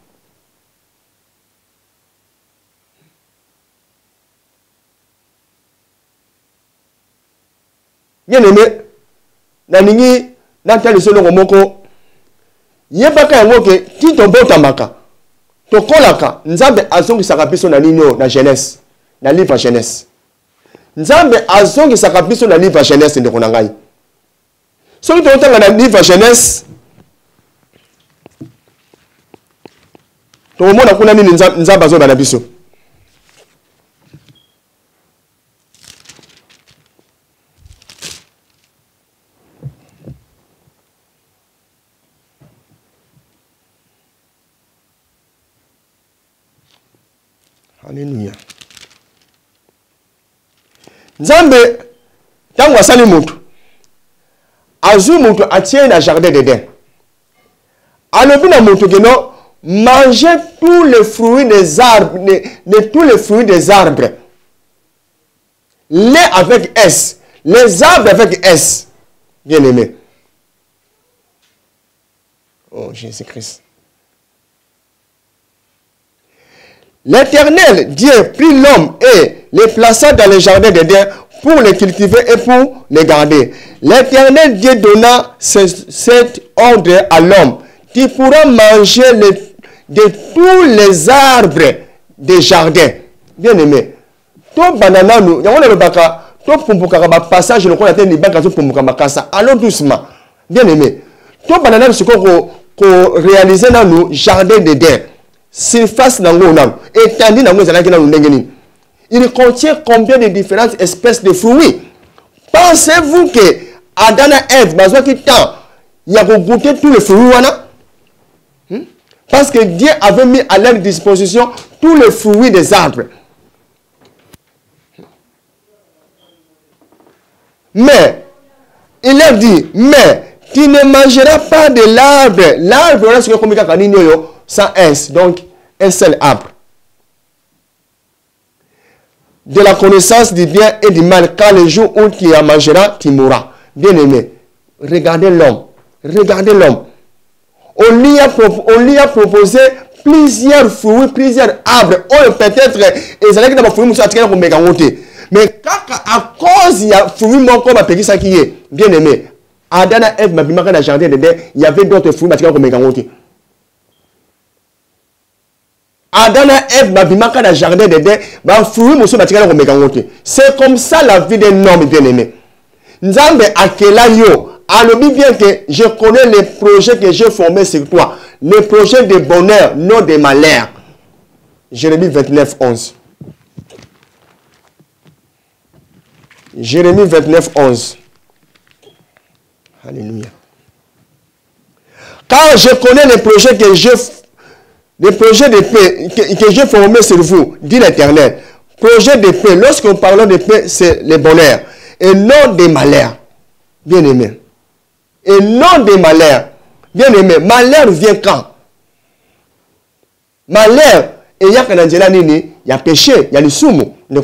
Bien aimé, naningi natali solo ngomoko yebaka yango ke ti tobotamaka tokolaka nzambe azongisaka biso na nini na jeunesse na livre jeunesse nzambe azongisaka biso na livre jeunesse ndeko na ngai soki totanga na livre jeunesse tomona kuna nini nzambe azoba na biso. Alléluia. Nzambe tango asali mutu azui mutu atie na jardin d'Éden. Alobi na mutu keno manger tous les fruits des arbres, de, de tous les fruits des arbres. Les avec S, les arbres avec S. Bien aimé. Oh Jésus-Christ. L'Éternel, Dieu, prit l'homme et les plaça dans le jardin d'Éden pour les cultiver et pour les garder. L'Éternel, Dieu, donna cet ordre à l'homme. Tu pourras manger le, de tous les arbres des jardins. Bien aimé. Tout banana, nous, on a le baka, tout pumpuka passage, le qu'on ni baka, tout pumpuka makasa. Allons doucement. Bien aimé. Tout banana, c'est qu'on réalise dans nous jardin d'Éden. Surface nango nango étendue nango ezalaki nango ndenge nini. Il contient combien de différentes espèces de fruits? Pensez-vous que Adam et Ève bazwaki temps ya ko goûter tous les fruits wana? Hmm? Parce que Dieu avait mis à leur disposition tous les fruits des arbres. Mais il leur dit, mais tu ne mangeras pas de l'arbre. L'arbre, on a ce qu'on dit sans S, donc un seul arbre. De la connaissance du bien et du mal, car le jour où tu en mangeras, tu mourras. Bien aimé, regardez l'homme. Regardez l'homme. On lui, a on lui a proposé plusieurs fruits, plusieurs arbres. On peut-être, ils allaient dans fruits, mais à cause il y a fruits, mon corps a ça qui est. Bien aimé, Adana Eve m'a dans le jardin dedans, il y avait d'autres fruits, Adana Eve m'a dans le jardin dedans, bah fruits, monsieur Matika c'est comme ça la vie d'un homme, bien aimé. Nzambe akela yo, alors bien que je connais les projets que j'ai formés sur toi, les projets de bonheur, non de malheur. Jérémie vingt-neuf, onze. Jérémie vingt-neuf, onze. Alléluia. Car je connais les projets que j'ai les projets de paix que, que j'ai formés sur vous, dit l'Éternel. Projet de paix, lorsqu'on parle de paix, c'est le bonheur. Et non des malheurs. Bien aimé. Et non des malheurs. Bien aimé. Malheur vient quand? Malheur. Et il y a quand il y a péché, il y a le soumu. Donc,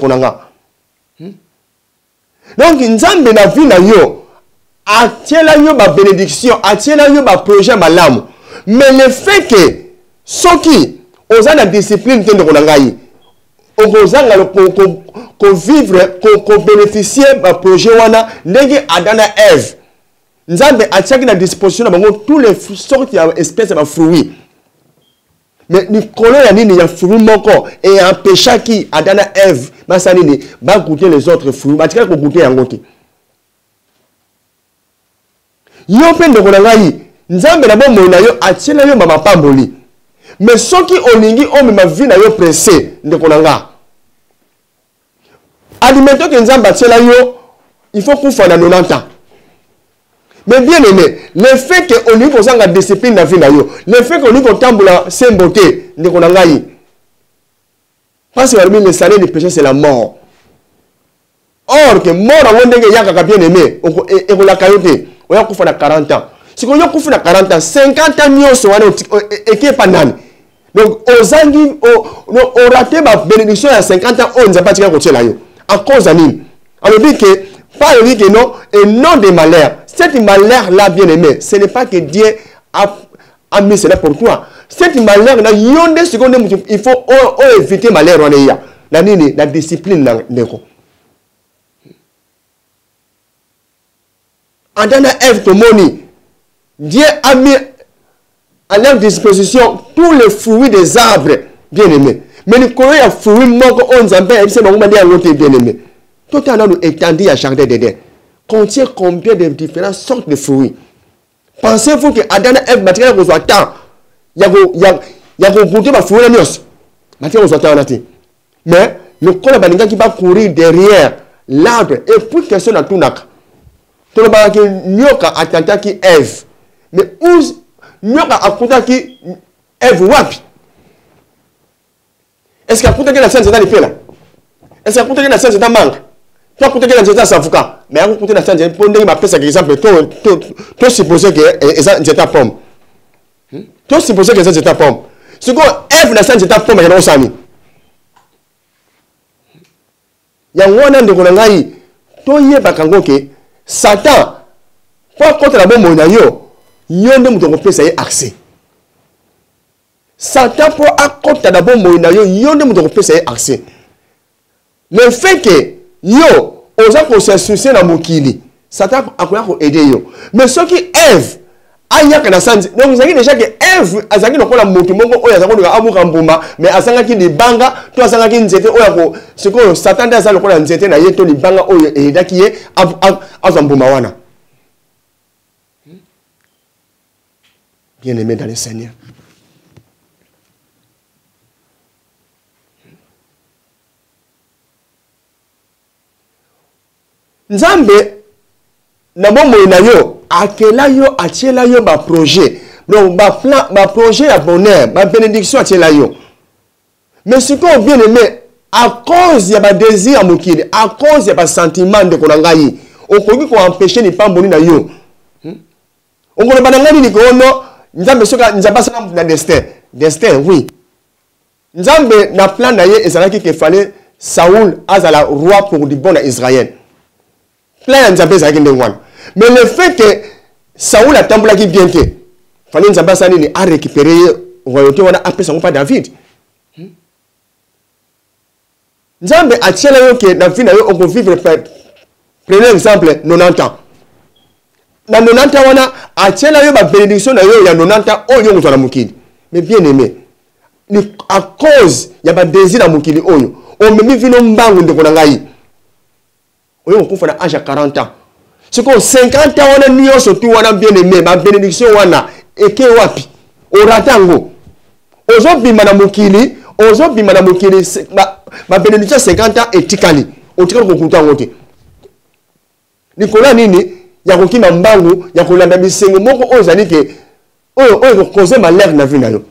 Nzambe na vie na yo, atiela yo ba bénédiction, atiela yo ba projet malamu. Mais le fait que, ceux qui, ont la discipline de Konangaï, qu'on vivre, qu'on bénéficie de projet wana, nenge Adana Eve. Nzambe atiaki na disposition na tous les sortes d'espèces de fruits. Mais Nicolas ya nini ya fruits moko et un péché qui Adana Eve basa nini ba goûter les autres fruits, ba tika ko goûter yango te. Yo pe ndeko na ngai, Nzambe na bomoi na yo atiela yo mama pamboli. Mais ceux qui olingi o mema vie na yo pressé ndeko na nga. Admettons que Nzambe atiela yo, il faut qu'on fasse dans quatre-vingt-dix ans. Mais bien aimé, le fait qu'on lui pose la discipline dans la vie, le fait qu'on lui pose la beauté, parce que le salaire du péché, c'est la mort. Or, que mort, on a bien aimé, et on l'a cailloté, on a fait quarante ans. Si on a fait quarante ans, cinquante ans, on et qui est pas nan. Donc, aux anguilles, on raté ma bénédiction à cinquante ans, on n'a pas tiré à là. À cause d'anime. Alors, dit que, pas le dit que non, et non des malheurs. Cet malheur-là, bien aimé, ce n'est pas que Dieu a, a mis cela pour toi. Cet malheur-là, il faut oh, oh, éviter le malheur. La, la discipline. Adana Eve Tomoni, Dieu a mis à leur disposition tous les fruits des arbres, bien aimé. Mais le courrier a fruits, on s'en fait, bien aimé. Tout à l'heure, nous étendons à jardin dedans. Contient combien de différentes sortes de fruits. Pensez-vous que Adana Eve matériel vous attend? Il y a il y a goûter ma fruit la noce. Matériel vous attend. Mais le corps de qui va courir derrière l'arbre et puis question dans tout nak. Tout le monde qui nyoka attenta qui Eve. Mais où nyoka attenta qui Eve wapi? Est-ce qu'il y a pourtant que la scène c'est dans les faits là? Est-ce qu'il y a pourtant que la scène c'est dans manque? Tu as écouté que c'est un avocat, mais à écouter la scène, je peux donner ma pièce exemple, tu supposé que c'est ta pomme. Tu supposé que c'est ta pomme. Ce qu'on F la scène, c'est ta pomme, il y a un sami. Il y a un an de Konangaï, tu y es bakango que Satan, pour contre la bombe, il y a un homme de ça est accès. Satan, pour contre la bombe, il y a un homme de ça est accès. Le fait que yo, oza ko se soucier na mokili. Satan akoya ko aider yo. Mais ceux qui Ève aya kana sanzi. Donc vous avez déjà que Ève azaki no kola moto moko oya azako ka amuka mbuma, mais asanga ki ni banga, to asanga ki nzete oya ko siko Satan da azalo kola nzete na ye to ni banga oyo edaki ye azambuma wana. Bien aimé dans le Seigneur. Nzambe na bomoi na yo akela yo atiela yo ba projet donc ba plan ba projet ya bonheur ba bénédiction atiela yo mais ce qu'on bien aimé à cause ya ba désir mokili à cause ya ba sentiment de konangai okoki ko empêcher ni pas boni na yo On ne pas nini ko no nzambe soka nzamba sana na destin. Destin oui. Nzambe na plan na ye ezalaki que fallait Saoul azala roi pour du bon à Israël. Plan nzambe ezalaki ndengwana. Mais le fait que Saoul a tambolaki bien que fallait nzamba sana ni a récupérer royauté wana après ça pas David. Nzambe a tiela yo que na vie na yo on peut vivre prenez exemple quatre-vingt-dix ans. Na quatre-vingt-dix ans wana a tiela yo ba bénédiction na yo ya quatre-vingt-dix ans oyo ngozwa na mukili. Mais bien aimé, à cause ya ba désir na mukili oyo, on memi vino mbangu ndeko na ngai. Oyo okufa na âge ya quarante ans. C'est que cinquante ans wana niyo surtout wana bien aimé, ba bénédiction wana eke wapi? O ratango. Ozo bima na mukili, ozo bima na mukili ba, ba bénédiction cinquante ans etikali. Otikali ko kuta wote. Nikola nini ya kokima mbangu ya kolanda bisengo moko ozali ke oyo oyo causer malheur na vie na yo.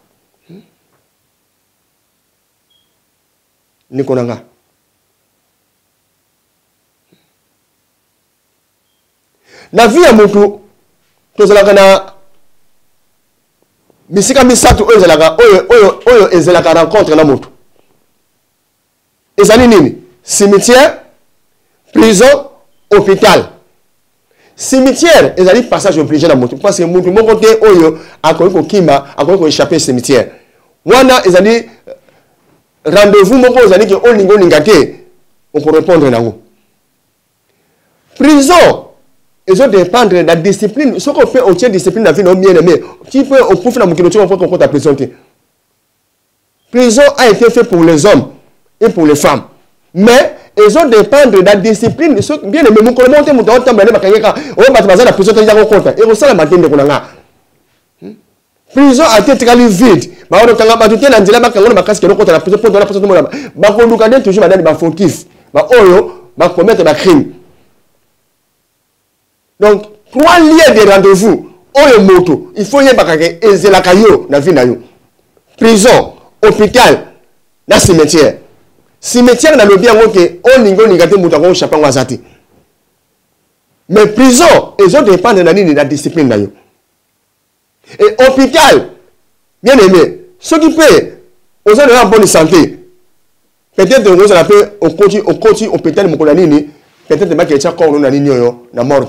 Nikola nga. Na vie ya mutu tozalaka na misika misatu oyo ezalaka oyo oyo oyo ezalaka rencontre na mutu. Ezali nini? Cimetière, prison, hôpital. Cimetière, ezali passage obligé na mutu parce que mutu moko te oyo akoki kokima akoki ko échapper cimetière. Wana ezali rendez-vous moko ezali ke olingo lingate on peut répondre nango. Prison ezo dépendre de la discipline. Ce qu'on fait au tient discipline na vie no bien aimé. Tu peux au profit na mukino tu on peut qu'on ta prison te. Prison a été fait pour les hommes et pour les femmes. Mais ils ont dépendre de la discipline. Bien aimé, mon collègue monte mon temps mais pas kanyeka. On va te la prison te yako compte. Et on sala matende ko nga. Prison a été très vide. Ba on kanga ba tutela nzela ba kangona makasi ke lokota la prison pour la prison tout monde. Ba ko luka toujours madame ba fautif. Ba oyo ba commettre ba crime. Donc trois liens de rendez-vous. Oyo moto, il faut y bakake ezela kayo na vie na yo. Prison, hôpital, na cimetière. Cimetière na lobi yango ke oningo ningate mutu ko chapa ngwazati. Mais prison, ils ont dépendre de la discipline na yo. Et hôpital, bien aimé, ceux qui paient, aux gens de la bonne santé, peut-être que vous avez au côté au côté hôpital mokolanini, peut-être que makecha ko na nini yo na morgue.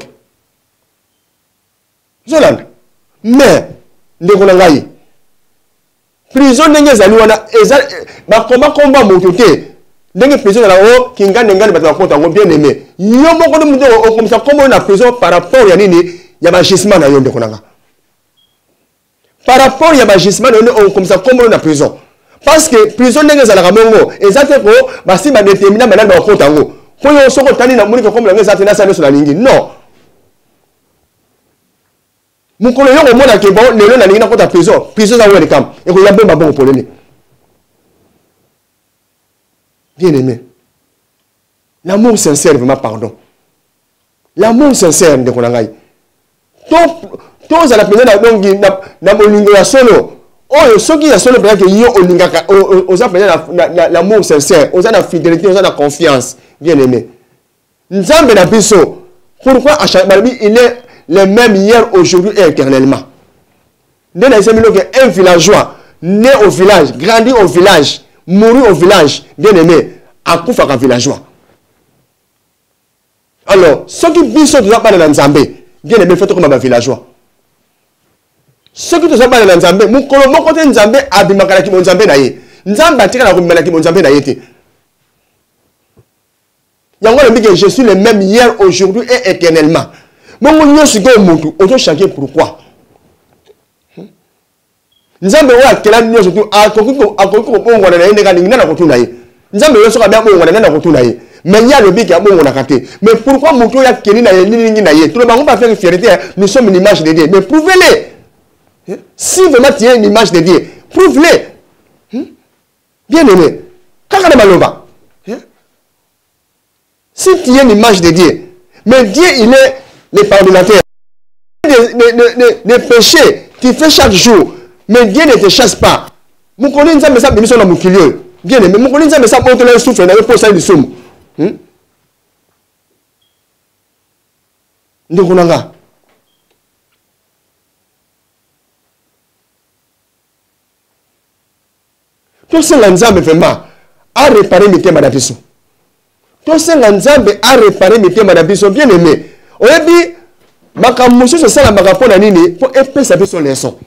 Zoland. Mais ndeko na ngai. Prison ndenge zali wana eza ba komba komba motote. Ndenge prison na o kingane ngane batwa konta ngo bien aimé. Yo moko de muto o komisa kombo na prison par rapport ya nini ya ba gisement na yo ndeko na nga. Par rapport ya ba gisement na yo o komisa kombo na prison. Parce que prison ndenge zala ka mongo ezate ko basi ba déterminer malade ba konta ngo. Po yo soko tani na muni ko kombo na ngeza tena sa na lingi. Non. Mukolo yo mona ke bon lelo na lingi na kota prison. Prison za welcome. E ko ya bomba bon polele. Bien aimé. L'amour sincère, vraiment, pardon. L'amour sincère de Konangai. Tous à la peine na molingo ya solo. Oh, ceux qui ya solo peut-être que yo olingaka aux appelés l'amour sincère, aux la fidélité, aux la confiance. Bien aimé. Nzambe na biso. Pourquoi à chaque il est le même hier, aujourd'hui et éternellement. Dans les un villageois né au village, grandi au village, mourir au village, bien aimé, à coup un villageois. Alors, ceux qui vivent sur le pas de Nzambé, bien aimé, faites comme un villageois. Ceux qui ne sont pas de Nzambé, mon côté Nzambé, abimakalaki mon Nzambé naïe. Nzambé a tiré la rumalaki mon Nzambé naïe. Je suis le même hier, aujourd'hui et éternellement. Mon suis que mon auto changer pourquoi? Nzambe wa kela nyo surtout a kokiko a kokiko bongo na yende kali ngana kotuna ye. Nzambe yo soka bya bongo na ngana kotuna ye. Mais il y a le big ya bongo na kate. Mais pourquoi moto ya keni na ye nini na ye? Tout le monde va faire fierté, nous sommes une image de Dieu. Mais prouvez-le. Si vraiment tu es une image de Dieu, prouve-le. Bien aimé. Kaka na maloba. Si tu es une image de Dieu, mais Dieu il est le pardonnateur. Les péchés tu fais chaque jour. Mais Dieu ne te chasse pas. Mon collègue ça me ça mission dans mon milieu. Bien aimé, mon collègue ça me ça monte le souffle dans pour ça du somme. Hm? Ndokonanga. Tout ce Nzambe vraiment a réparé mes thèmes à la biso. Tout ce Nzambe a réparé mes thèmes à la biso. Bien aimé. On a dit, Makamusu c'est ça la makapon à nini pour épaisser sa son leçon.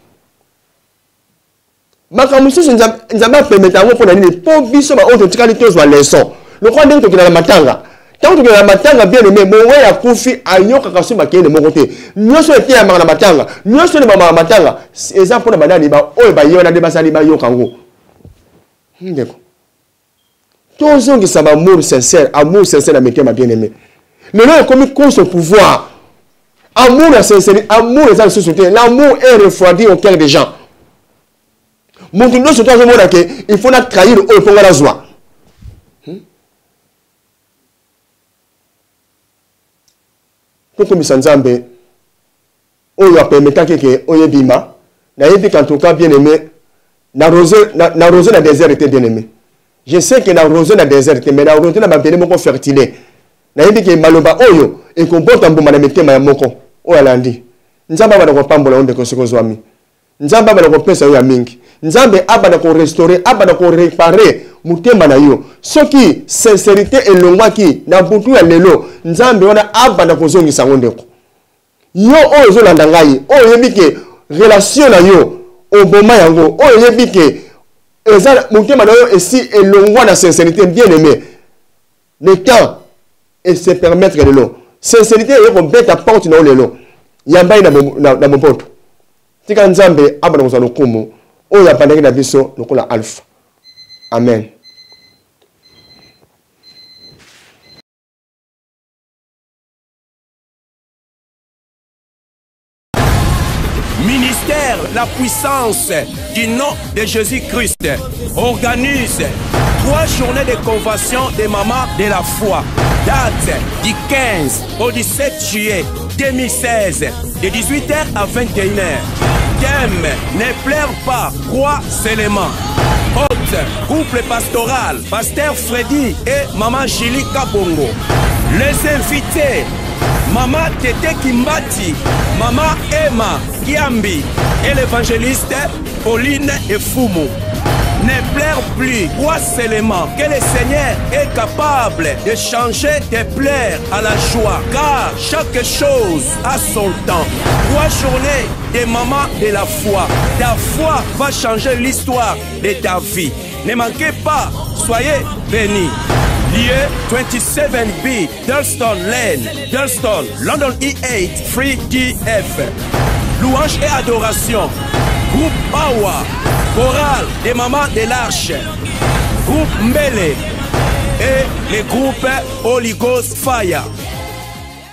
Makamusu c'est Nzambe permet à vous pour la nini pour biso ma autre qualité soit leçon. Le croit donc que dans la matanga. Tant que la matanga bien aimé, mon ouais a confié à Yoka Kasuma qui est de mon côté. Nous sommes qui à la matanga. Nous sommes la matanga. Exemple pour la banane, bah, oh, bah, yona de basali ba yokango. D'accord. Tous ceux qui savent amour sincère, amour sincère à mes ma bien aimé. Le nom est comme contre son pouvoir. Amour la sincérité, amour les gens se soutiennent. L'amour est refroidi au cœur des gens. Mon tout sur toi, je vois que il faut la trahir au fond de la joie. Comme Sanzambe, on lui a permis que on y bima, na yebi en tout cas bien aimé, na rosé na rosé na désert était bien aimé. Je sais que na rosé na désert était, mais na rosé na babene moko fertilé. Na yebi que maloba oyo et qu'on porte en bomba na metema ya moko. O alandi. Nzamba ba ko pambola onde ko soko zwami. Nzamba ba ko pesa yo ya mingi. Nzambe abana ko restaurer, abana ko réparer mutema na yo. Soki sincérité et longwaki na butu ya lelo, Nzambe wana abana ko zongisa ngondeko. Yo oyo zo landa ngai, oyo yebi ke relation na yo oboma yango, oyo yebi ke eza mutema na yo esi elongwa na sincérité bien aimé. Le temps et se permettre de l'eau. Sincérité et qu'on bête à porte na lelo. Yambai na na na mopoto. Tika Nzambe abana ko zalo kumu. Oh, la pandémie na biso lokola alpha. Amen. Ministère la puissance du nom de Jésus-Christ organise trois journées de convention des mamans de la foi. Date du quinze au dix-sept juillet deux mille seize de dix-huit heures à vingt et une heures. Thème, ne pleure pas, crois seulement. Hôte, couple pastoral, pasteur Freddy et maman Julie Kabongo. Les invités, maman Tete Kimbati, maman Emma Kiambi et l'évangéliste Pauline Efumu. Ne pleure plus, crois seulement que le Seigneur est capable de changer tes pleurs à la joie, car chaque chose a son temps. Trois journées des mamans de la foi. Ta foi va changer l'histoire de ta vie. Ne manquez pas, soyez bénis. Lieu vingt-sept B, Durston Lane, Durston, London E huit, Free D F. Louange et adoration. Groupe Power, chorale des mamans de l'Arche, groupe Mbele et le groupe Holy Ghost Fire.